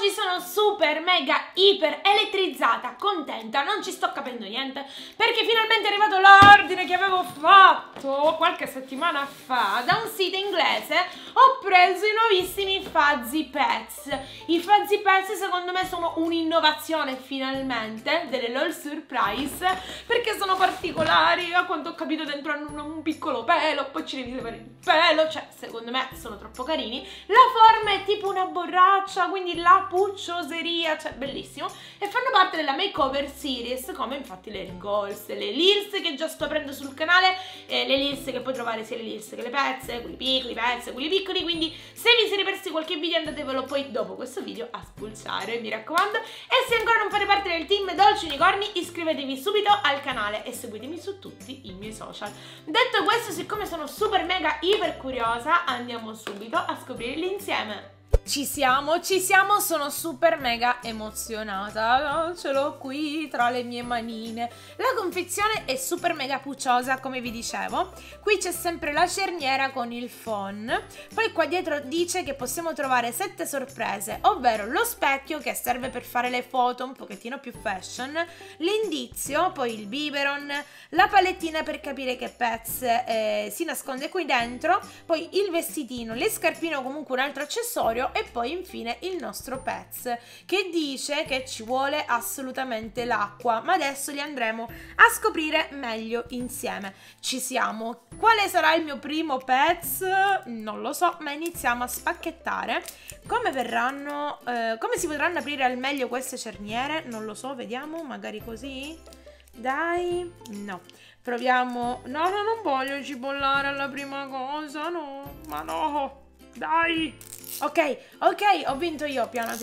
Oggi sono super mega iper elettrizzata, contenta, non ci sto capendo niente perché finalmente è arrivato l'ordine che avevo fatto qualche settimana fa da un sito inglese. Ho preso i nuovissimi Fuzzy Pets. I Fuzzy Pets secondo me sono un'innovazione finalmente delle LOL Surprise perché sono particolari. A quanto ho capito dentro hanno un piccolo pelo, poi ci devi levare il pelo, cioè secondo me sono troppo carini. La forma è tipo una borraccia, quindi la puccioseria, cioè bellissimo, e fanno parte della makeover series come infatti le Girls, le Lils che già sto aprendo sul canale, le Lils che puoi trovare sia le Lils che le pezze, quelli piccoli, pezze, quelli piccoli, quindi se vi siete persi qualche video andatevelo poi dopo questo video a spulciare, mi raccomando. E se ancora non fate parte del team Dolci Unicorni iscrivetevi subito al canale e seguitemi su tutti i miei social. Detto questo, siccome sono super mega iper curiosa, andiamo subito a scoprirli insieme. Ci siamo, sono super mega emozionata, ce l'ho qui tra le mie manine. La confezione è super mega pucciosa, come vi dicevo. Qui c'è sempre la cerniera con il phon. Poi qua dietro dice che possiamo trovare 7 sorprese, ovvero lo specchio che serve per fare le foto un pochettino più fashion, l'indizio, poi il biberon, la palettina per capire che Pets si nasconde qui dentro, poi il vestitino, le scarpine o comunque un altro accessorio e poi infine il nostro Pets che dice che ci vuole assolutamente l'acqua, ma adesso li andremo a scoprire meglio insieme. Ci siamo. Quale sarà il mio primo Pets? Non lo so, ma iniziamo a spacchettare. Come verranno, come si potranno aprire al meglio queste cerniere? Non lo so, vediamo, magari così. Dai, no. Proviamo. No, non voglio cipollare alla prima cosa, no, ma no. Dai. Ok, ho vinto io. Piano.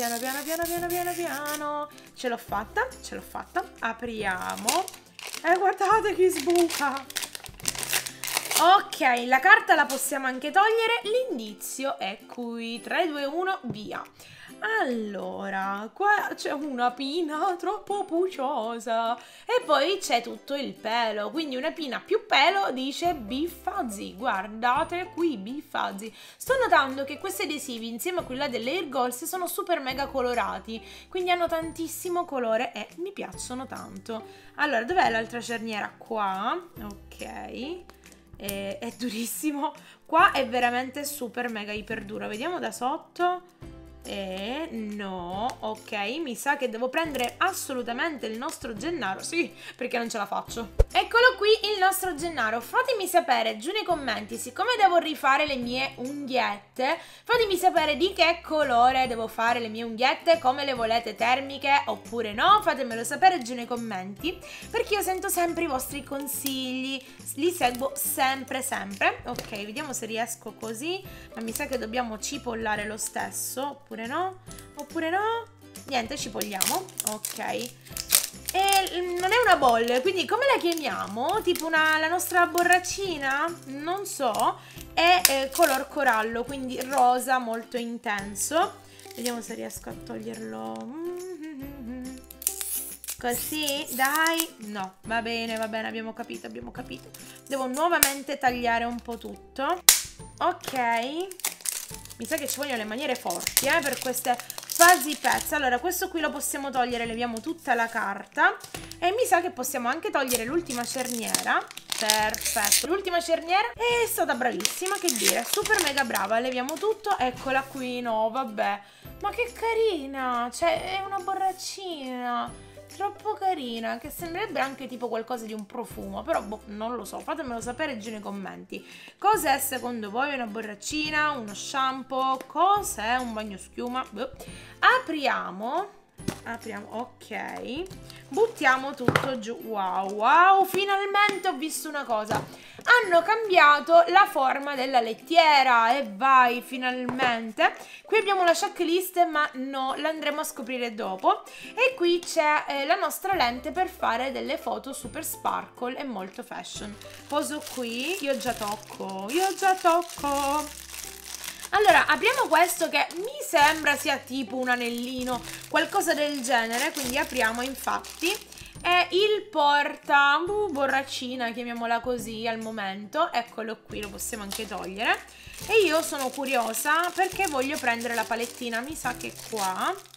Ce l'ho fatta. Apriamo. Guardate che sbuca. Ok, la carta la possiamo anche togliere. L'indizio è qui. 3, 2, 1, via. Allora, qua c'è una pina troppo pucciosa e poi c'è tutto il pelo, quindi una pina più pelo dice Be Fuzzy, guardate qui Be Fuzzy. Sto notando che questi adesivi insieme a quelli là delle Air Goals sono super mega colorati, quindi hanno tantissimo colore e mi piacciono tanto. Allora, dov'è l'altra cerniera? Qua, ok. È durissimo, qua è veramente super mega iper duro, vediamo da sotto. No, ok, mi sa che devo prendere assolutamente il nostro Gennaro, sì, perché non ce la faccio. Eccolo qui il nostro Gennaro. Fatemi sapere giù nei commenti, siccome devo rifare le mie unghiette, fatemi sapere di che colore devo fare le mie unghiette, come le volete, termiche oppure no, fatemelo sapere giù nei commenti, perché io sento sempre i vostri consigli, li seguo sempre. Ok, vediamo se riesco così, ma mi sa che dobbiamo cipollare lo stesso, oppure no, niente, cipogliamo, ok. E non è una bolle, quindi come la chiamiamo? Tipo la nostra borraccina? Non so, è color corallo, quindi rosa molto intenso. Vediamo se riesco a toglierlo così, dai. No, va bene, abbiamo capito. Devo nuovamente tagliare un po' tutto. Ok, mi sa che ci vogliono le maniere forti per queste Fuzzy Pets. Allora, questo qui lo possiamo togliere, leviamo tutta la carta e mi sa che possiamo anche togliere l'ultima cerniera. Perfetto, l'ultima cerniera è stata bravissima, che dire, super mega brava. Leviamo tutto, eccola qui. No, vabbè, ma che carina, cioè è una borraccina troppo carina, che sembrerebbe anche tipo qualcosa di un profumo, però boh, non lo so, fatemelo sapere giù nei commenti. Cos'è secondo voi una borraccina, uno shampoo, cos'è un bagnoschiuma? Boh. Apriamo, ok, buttiamo tutto giù. Wow, finalmente ho visto una cosa, hanno cambiato la forma della lettiera e vai, finalmente. Qui abbiamo la checklist, ma no, l'andremo a scoprire dopo. E qui c'è la nostra lente per fare delle foto super sparkle e molto fashion. Poso qui, io già tocco. Allora, apriamo questo che mi sembra sia tipo un anellino, qualcosa del genere, quindi apriamo infatti. È il porta borraccina, chiamiamola così al momento. Eccolo qui, lo possiamo anche togliere. E io sono curiosa perché voglio prendere la palettina, mi sa che qua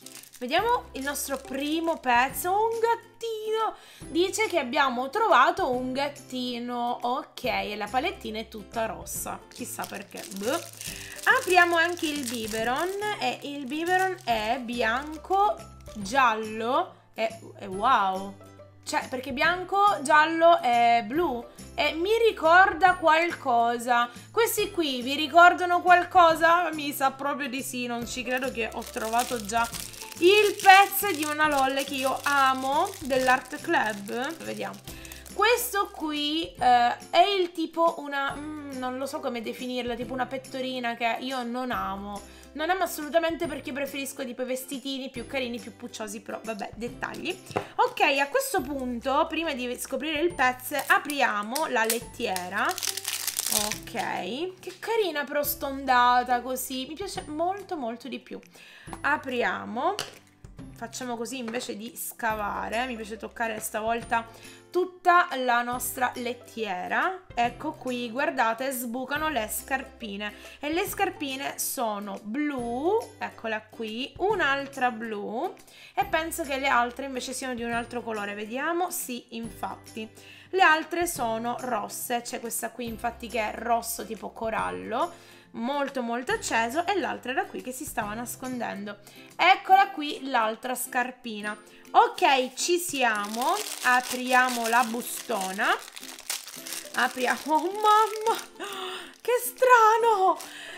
Vediamo il nostro primo pezzo, un gattino. Dice che abbiamo trovato un gattino. Ok, e la palettina è tutta rossa. Chissà perché. Beh. Apriamo anche il biberon e il biberon è bianco, giallo e wow. Cioè, perché bianco, giallo e blu. E mi ricorda qualcosa. Questi qui vi ricordano qualcosa? Mi sa proprio di sì, non ci credo che ho trovato già il pezzo di una LOL che io amo, dell'Art Club. Vediamo. Questo qui è il tipo una... non lo so come definirla, tipo una pettorina che io non amo. Non amo assolutamente perché preferisco tipo i vestitini più carini, più pucciosi, però vabbè, dettagli. Ok, a questo punto, prima di scoprire il pezzo, apriamo la lettiera. Ok, che carina però stondata così, mi piace molto molto di più. Apriamo, facciamo così invece di scavare, mi piace toccare stavolta tutta la nostra lettiera. Ecco qui, guardate, sbucano le scarpine e le scarpine sono blu, eccola qui, un'altra blu e penso che le altre invece siano di un altro colore, vediamo, sì, infatti. Le altre sono rosse, c'è questa qui infatti che è rosso tipo corallo, molto molto acceso, e l'altra era qui che si stava nascondendo. Eccola qui l'altra scarpina. Ok, ci siamo, apriamo la bustona, apriamo, oh mamma, che strano,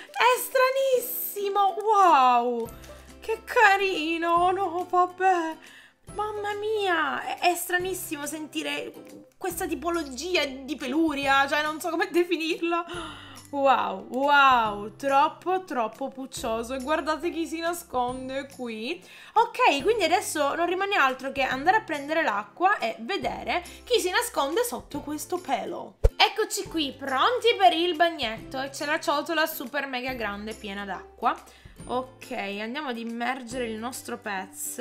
è stranissimo, wow, che carino, no vabbè, mamma mia, è stranissimo sentire questa tipologia di peluria, cioè non so come definirla. Wow, wow, troppo troppo puccioso e guardate chi si nasconde qui. Ok, quindi adesso non rimane altro che andare a prendere l'acqua e vedere chi si nasconde sotto questo pelo. Eccoci qui, pronti per il bagnetto e c'è la ciotola super mega grande piena d'acqua. Ok, andiamo ad immergere il nostro pez.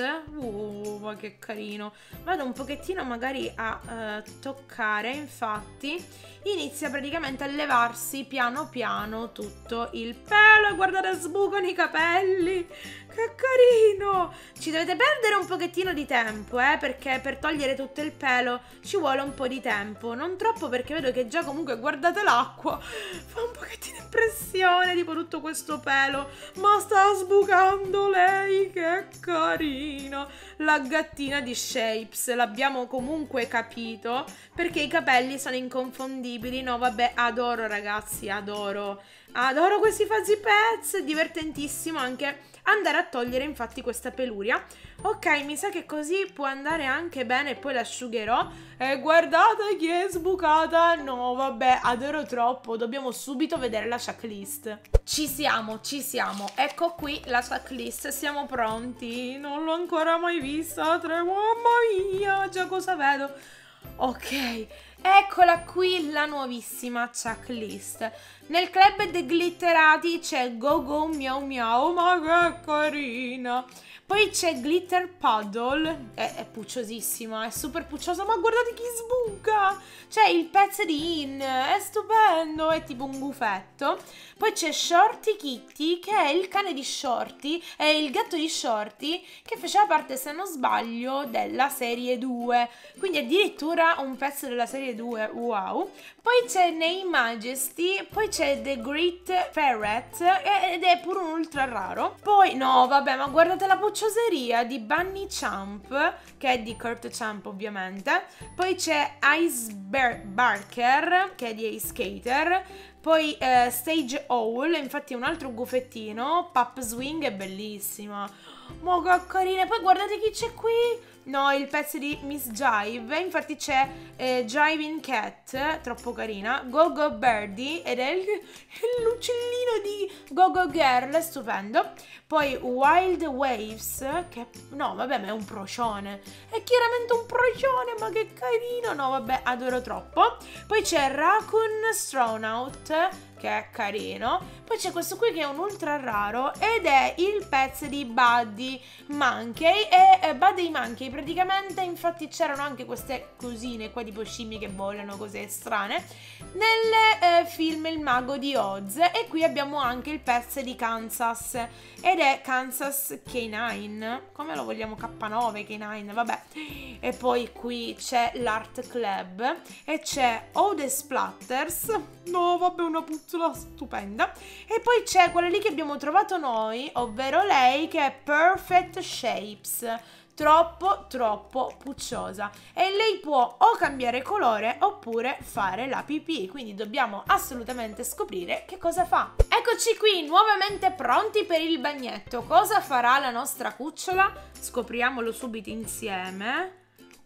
Ma che carino. Vado un pochettino magari a toccare, infatti inizia praticamente a levarsi piano piano tutto il pelo e guardate, sbucano i capelli. Che carino. Ci dovete perdere un pochettino di tempo, perché per togliere tutto il pelo ci vuole un po' di tempo. Non troppo, perché vedo che già comunque, guardate l'acqua, fa un pochettino impressione, tipo tutto questo pelo. Ma sta sbucando lei, che carino. La gattina di Shapes, l'abbiamo comunque capito, perché i capelli sono inconfondibili. No vabbè, adoro ragazzi, adoro questi fuzzy pets, divertentissimo anche andare a togliere infatti questa peluria. Ok, mi sa che così può andare anche bene, poi l'asciugherò. E guardate chi è sbucata. No vabbè, adoro troppo, dobbiamo subito vedere la checklist. Ci siamo, ecco qui la checklist, siamo pronti. Non l'ho ancora mai vista, mamma mia, già cosa vedo. Ok, eccola qui la nuovissima checklist. Nel club dei glitterati c'è Go Go Miau Miau, ma che carina. Poi c'è Glitter Puddle, è pucciosissima, è super pucciosa, ma guardate chi sbuca. C'è il pezzo di In, è stupendo, è tipo un gufetto. Poi c'è Shorty Kitty, che è il cane di Shorty, è il gatto di Shorty, che faceva parte, se non sbaglio, della serie 2. Quindi addirittura un pezzo della serie 2, wow. Poi c'è Nei Majesty, poi c'è The Great Ferret, ed è pure un ultra raro. Poi, no, vabbè, ma guardate la puccioseria di Bunny Champ, che è di Kurt Champ ovviamente. Poi c'è Ice Barker, che è di Ice Skater. Poi Stage Owl, infatti è un altro gufettino. Pup Swing è bellissima. Ma che carina. Poi guardate chi c'è qui. No, il pezzo di Miss Jive. Infatti c'è Jiving Cat, troppo carina. Go Go Birdie, ed è l'uccellino di Go Go Girl, stupendo. Poi Wild Waves, che no vabbè, ma è un procione. È chiaramente un procione, ma che carino. No vabbè, adoro troppo. Poi c'è Raccoon Astronaut, che è carino. Poi c'è questo qui che è un ultra raro ed è il pezzo di Buddy Monkey. E Buddy Monkey praticamente, infatti c'erano anche queste cosine qua tipo scimmie che volano, cose strane, nel film Il Mago di Oz. E qui abbiamo anche il pezzo di Kansas ed è Kansas K9, come lo vogliamo, K9, K9, vabbè. E poi qui c'è l'Art Club e c'è Ode Splatters, no vabbè, una puzzola stupenda. E poi c'è quella lì che abbiamo trovato noi, ovvero lei, che è Perfect Shapes, troppo pucciosa, e lei può o cambiare colore oppure fare la pipì, quindi dobbiamo assolutamente scoprire che cosa fa. Eccoci qui nuovamente pronti per il bagnetto. Cosa farà la nostra cucciola? Scopriamolo subito insieme.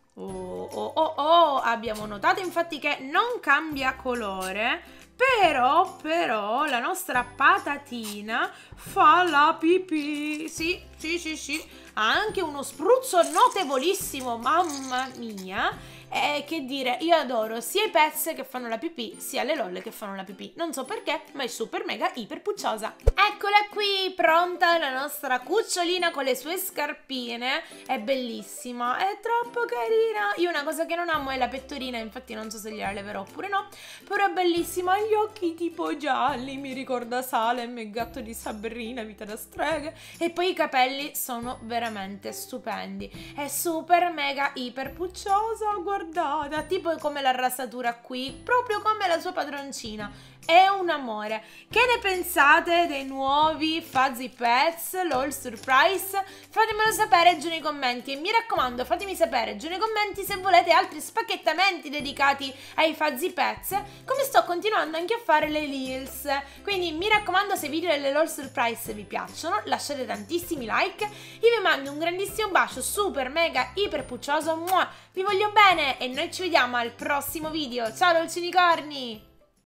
Abbiamo notato infatti che non cambia colore, però la nostra patatina fa la pipì. Sì, ha anche uno spruzzo notevolissimo, mamma mia. Che dire, io adoro sia i pets che fanno la pipì, sia le lolle che fanno la pipì. Non so perché, ma è super mega iper pucciosa. Eccola qui, pronta la nostra cucciolina con le sue scarpine. È bellissima, è troppo carina. Io una cosa che non amo è la pettorina, infatti non so se gliela leverò oppure no, però è bellissima. Gli occhi tipo gialli, mi ricorda Salem, il gatto di Sabrina, Vita da streghe. E poi i capelli sono veramente stupendi. È super mega iper pucciosa, guardate, tipo come la rasatura qui, proprio come la sua padroncina. È un amore. Che ne pensate dei nuovi Fuzzy Pets, l'All Surprise? Fatemelo sapere giù nei commenti, e mi raccomando fatemi sapere giù nei commenti se volete altri spacchettamenti dedicati ai Fuzzy Pets, come sto continuando anche a fare le Reels. Quindi mi raccomando, se i video delle LOL Surprise vi piacciono lasciate tantissimi like. Io vi mando un grandissimo bacio super mega iper puccioso, vi voglio bene e noi ci vediamo al prossimo video. Ciao dolci unicorni!